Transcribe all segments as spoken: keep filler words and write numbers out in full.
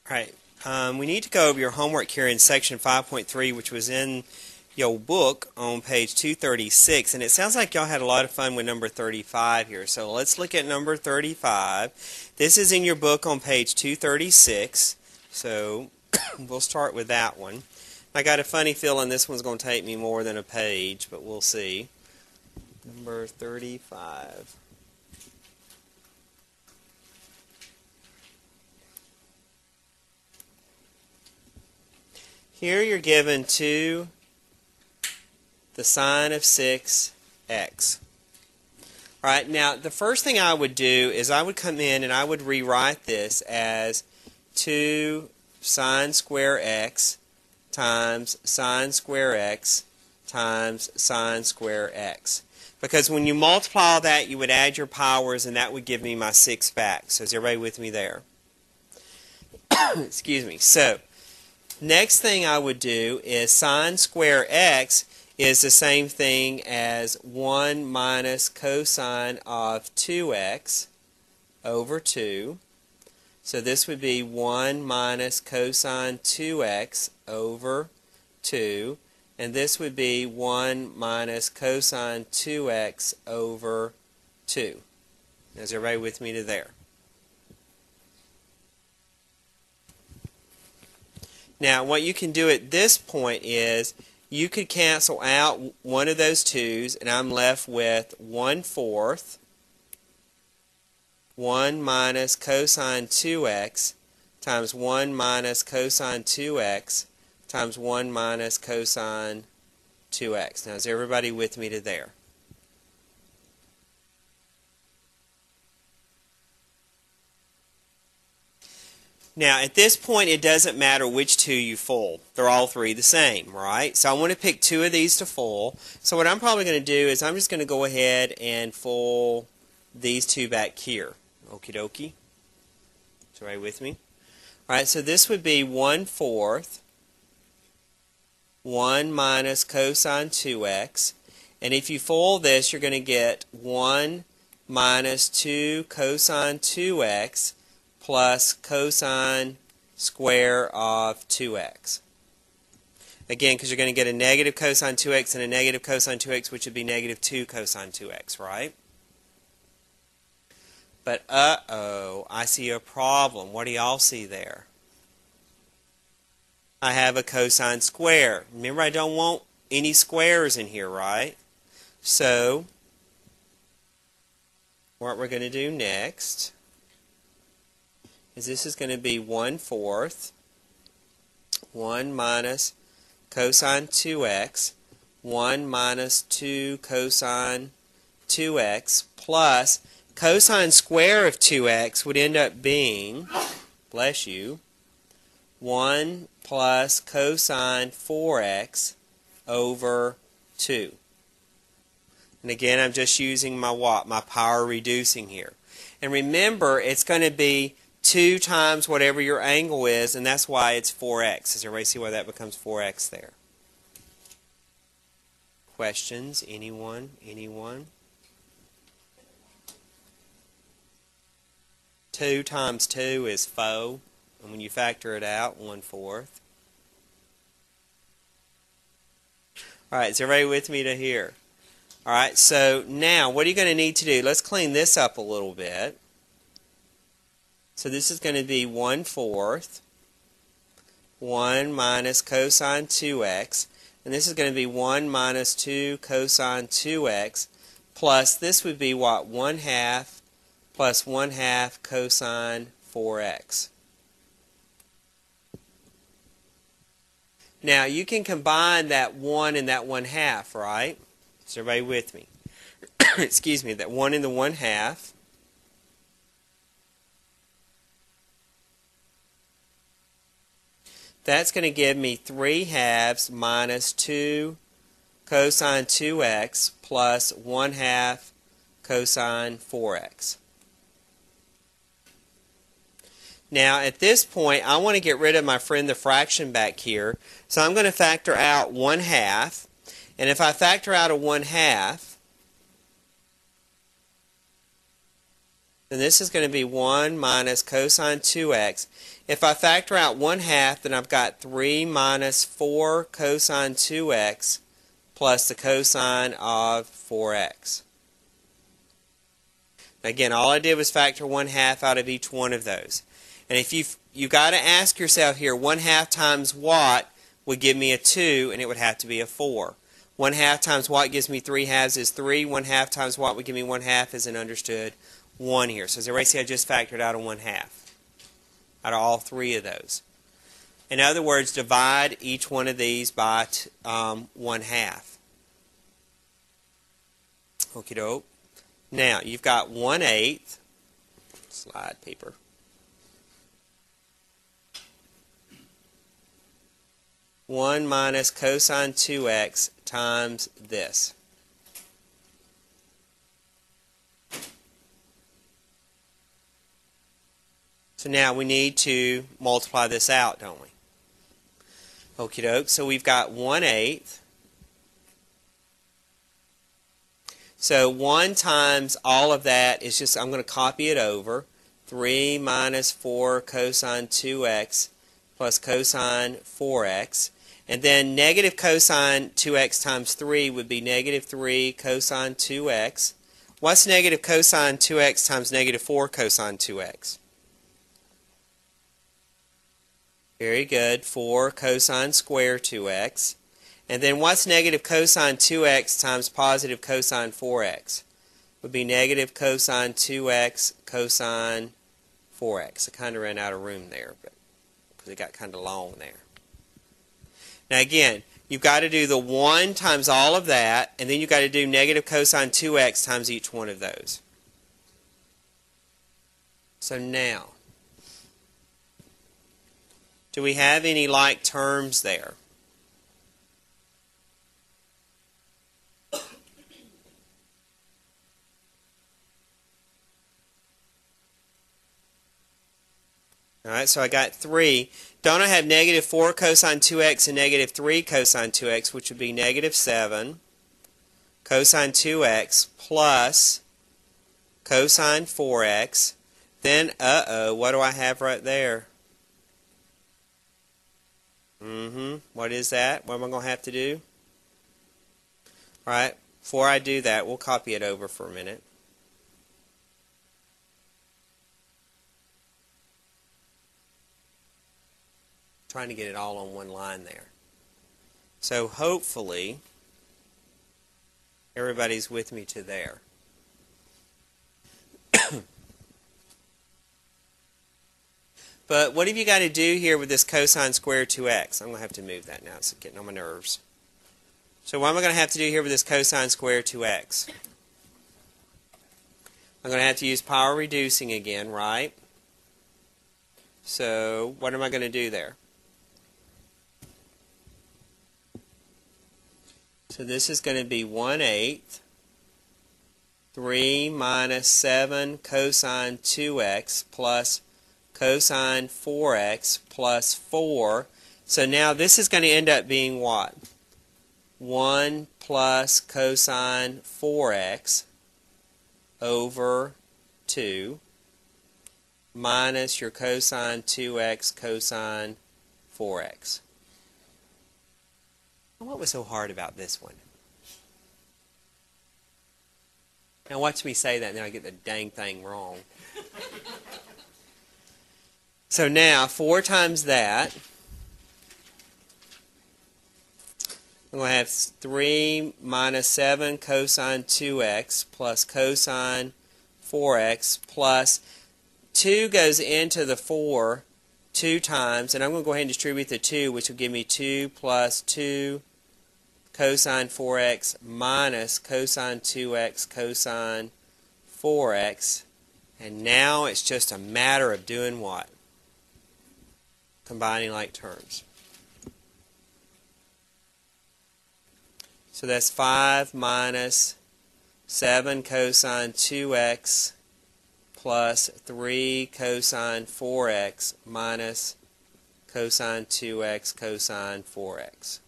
Right. Um, we need to go over your homework here in section five point three, which was in your book on page two thirty-six. And it sounds like y'all had a lot of fun with number thirty-five here. So let's look at number thirty-five. This is in your book on page two thirty-six. So we'll start with that one. I got a funny feeling this one's going to take me more than a page, but we'll see. Number thirty-five. Here you're given to the sine of six x. All right, now the first thing I would do is I would come in and I would rewrite this as two sine square x times sine square x times sine square x. Because when you multiply all that, you would add your powers, and that would give me my six back. So is everybody with me there? Excuse me. So next thing I would do is sine square x is the same thing as one minus cosine of two x over two. So this would be one minus cosine two x over two. And this would be one minus cosine two x over two. Is everybody with me to there? Now, what you can do at this point is you could cancel out one of those twos, and I'm left with one fourth, one minus cosine two x times one minus cosine two x times one minus cosine two x. Now, is everybody with me to there? Now, at this point, it doesn't matter which two you fold. They're all three the same, right? So I want to pick two of these to fold. So what I'm probably going to do is I'm just going to go ahead and fold these two back here. Okie dokie. Is everybody with me? All right, so this would be one fourth, one minus cosine two x. And if you fold this, you're going to get one minus two cosine two x plus cosine square of two x. Again, because you're going to get a negative cosine two x and a negative cosine two x, which would be negative two cosine two x, right? But uh-oh, I see a problem. What do y'all see there? I have a cosine square. Remember, I don't want any squares in here, right? So, what we're going to do next is this is going to be one fourth, one minus cosine two x, one minus two cosine two x, plus cosine square of two x would end up being, bless you, one plus cosine four x over two. And again, I'm just using my what? My power reducing here. And remember, it's going to be two times whatever your angle is, and that's why it's four x. Does everybody see why that becomes four x there? Questions? Anyone? Anyone? two times two is four, and when you factor it out, one fourth. Alright, is everybody with me to here? Alright, so now what are you going to need to do? Let's clean this up a little bit. So this is going to be one fourth, one minus cosine two x, and this is going to be one minus two cosine two x, plus this would be what? one half plus one half cosine four x. Now you can combine that one and that one half, right? Is everybody with me? Excuse me, that one and the one half. That's going to give me three halves minus two cosine two x plus one half cosine four x. Now, at this point, I want to get rid of my friend the fraction back here. So I'm going to factor out one half. And if I factor out a one half, then this is going to be one minus cosine two x. If I factor out one half, then I've got three minus four cosine two x plus the cosine of four x. Again, all I did was factor one half out of each one of those. And if you've you got to ask yourself here, one half times what would give me a two, and it would have to be a four. One half times what gives me three halves is three. One half times what would give me one half is an understood one here. So as everybody see, I just factored out a one half out of all three of those. In other words, divide each one of these by um, one half. Okie doke. Now you've got one eighth. Slide paper. one minus cosine two x times this. So now we need to multiply this out, don't we? Okie doke. So we've got one eighth. So one times all of that is just, I'm going to copy it over. three minus four cosine two x plus cosine four x. And then negative cosine two x times three would be negative three cosine two x. What's negative cosine two x times negative four cosine two x? Very good. four cosine square two x. And then what's negative cosine two x times positive cosine four x? Would be negative cosine two x cosine four x. I kind of ran out of room there, but because it got kind of long there. Now again, you've got to do the one times all of that, and then you've got to do negative cosine two x times each one of those. So now, do we have any like terms there? Alright, so I got three. Don't I have negative four cosine two x and negative three cosine two x, which would be negative seven cosine two x plus cosine four x. Then, uh-oh, what do I have right there? Mm-hmm. What is that? What am I going to have to do? Alright, before I do that, we'll copy it over for a minute. Trying to get it all on one line there. So hopefully everybody's with me to there. But what have you got to do here with this cosine square two x? I'm going to have to move that now. It's getting on my nerves. So what am I going to have to do here with this cosine square two x? I'm going to have to use power reducing again, right? So what am I going to do there? So this is going to be one eighth, three minus seven cosine two x plus cosine four x plus four. So now this is going to end up being what? one plus cosine four x over two minus your cosine two x cosine four x. What was so hard about this one? Now watch me say that and then I get the dang thing wrong. So now, four times that, I'm going to have three minus seven cosine two x plus cosine four x plus two goes into the four two times, and I'm going to go ahead and distribute the two, which will give me two plus two cosine four x minus cosine two x cosine four x. And now it's just a matter of doing what? Combining like terms. So that's five minus seven cosine two x plus three cosine four x minus cosine two x cosine four x.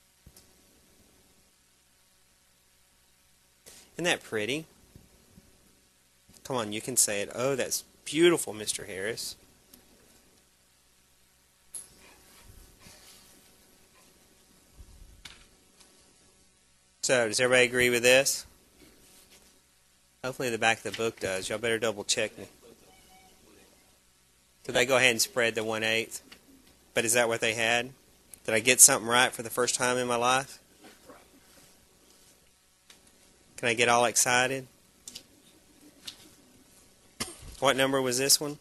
Isn't that pretty? Come on, you can say it. Oh, that's beautiful, Mister Harris. So, does everybody agree with this? Hopefully the back of the book does. Y'all better double check me. Did they go ahead and spread the one eighth? But is that what they had? Did I get something right for the first time in my life? Can I get all excited? What number was this one?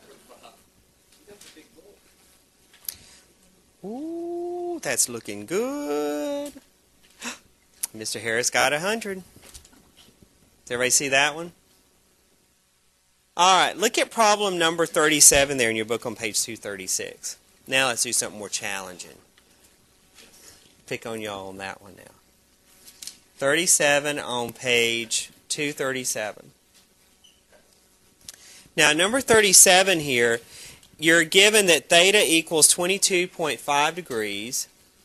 Ooh, that's looking good. Mister Harris got one hundred. Does everybody see that one? All right, look at problem number thirty-seven there in your book on page two thirty-six. Now let's do something more challenging. Pick on y'all on that one now. thirty-seven on page two thirty-seven. Now, number thirty-seven here, you're given that theta equals twenty-two point five degrees.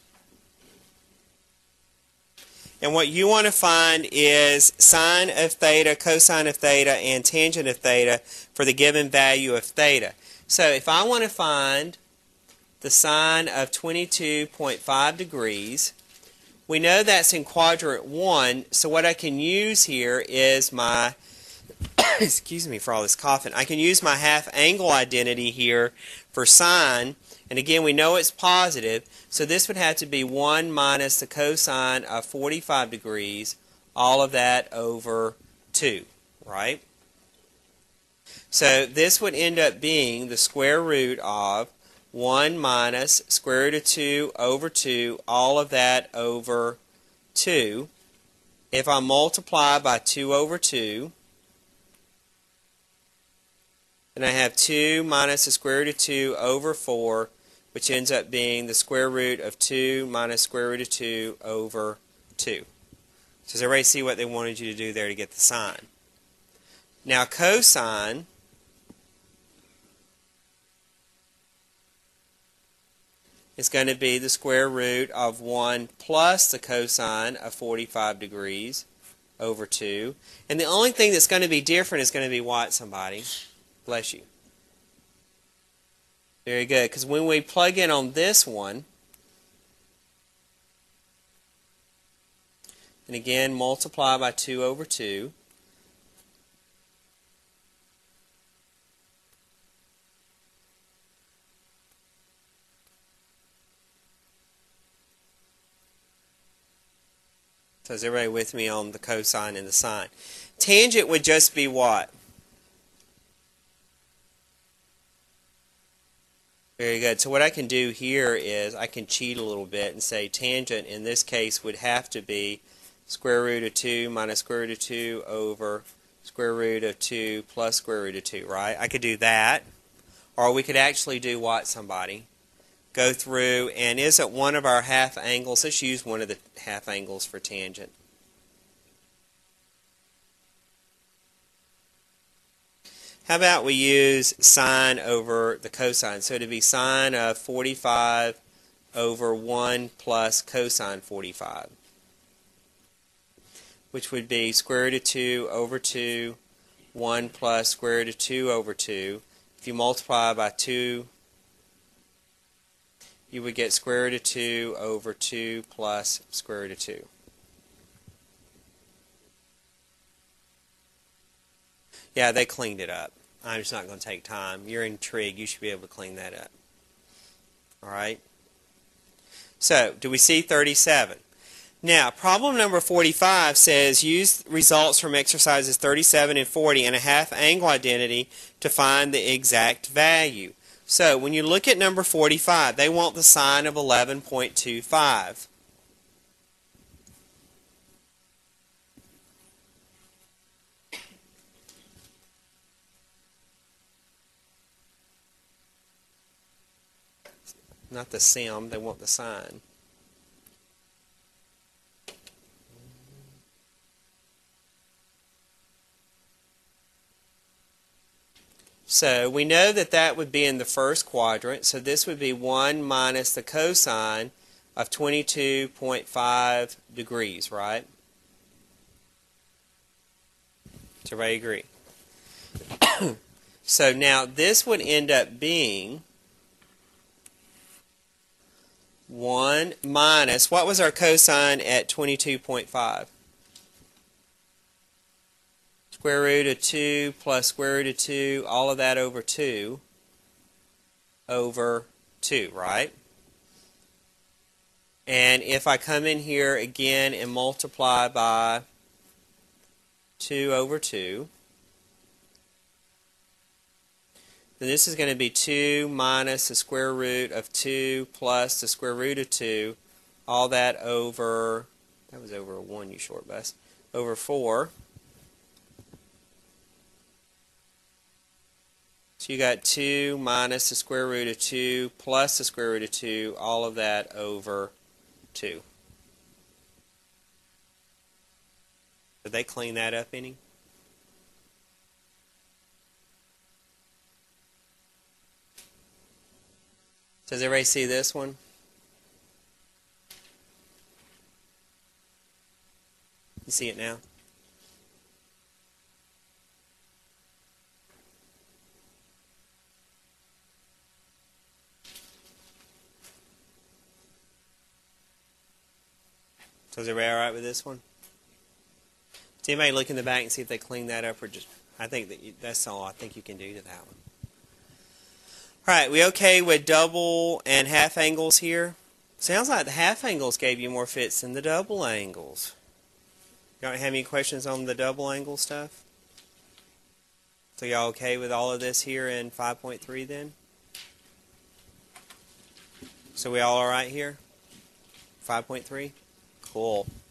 And what you want to find is sine of theta, cosine of theta, and tangent of theta for the given value of theta. So if I want to find the sine of twenty-two point five degrees, we know that's in quadrant one, so what I can use here is my, excuse me for all this coughing, I can use my half angle identity here for sine, and again we know it's positive, so this would have to be one minus the cosine of forty-five degrees, all of that over two, right? So this would end up being the square root of one minus square root of two over two, all of that over two. If I multiply by two over two, then I have two minus the square root of two over four, which ends up being the square root of two minus square root of two over two. So does everybody see what they wanted you to do there to get the sine? Now cosine is going to be the square root of one plus the cosine of forty-five degrees over two. And the only thing that's going to be different is going to be what, somebody? Bless you. Very good, because when we plug in on this one, and again multiply by two over two, so is everybody with me on the cosine and the sine? Tangent would just be what? Very good. So what I can do here is I can cheat a little bit and say tangent in this case would have to be square root of two minus square root of two over square root of two plus square root of two, right? I could do that. Or we could actually do what, somebody? Go through, and isn't one of our half angles, let's use one of the half angles for tangent. How about we use sine over the cosine? So it'd be sine of forty-five over one plus cosine forty-five, which would be square root of two over two, one plus square root of two over two. If you multiply by two, you would get square root of two over two plus square root of two. Yeah, they cleaned it up. I'm just not going to take time. You're in Trig. You should be able to clean that up. All right? So, do we see thirty-seven? Now, problem number forty-five says use results from exercises thirty-seven and forty and a half angle identity to find the exact value. So, when you look at number forty-five, they want the sine of eleven point two five. Not the sim, they want the sine. So we know that that would be in the first quadrant, so this would be one minus the cosine of twenty-two point five degrees, right? Does everybody agree? So now this would end up being one minus, what was our cosine at twenty-two point five? Square root of two plus square root of two, all of that over two, over two, right? And if I come in here again and multiply by two over two, then this is going to be two minus the square root of two plus the square root of two, all that over, that was over a one, you short bus, over four. So you got two minus the square root of two plus the square root of two, all of that over two. Did they clean that up any? Does everybody see this one? You see it now? So is everybody all right with this one? Does anybody look in the back and see if they clean that up, or just? I think that you, that's all I think you can do to that one. All right, we okay with double and half angles here? Sounds like the half angles gave you more fits than the double angles. You don't have any questions on the double angle stuff? So y'all okay with all of this here in five point three then? So we all all right here? five point three? Cool.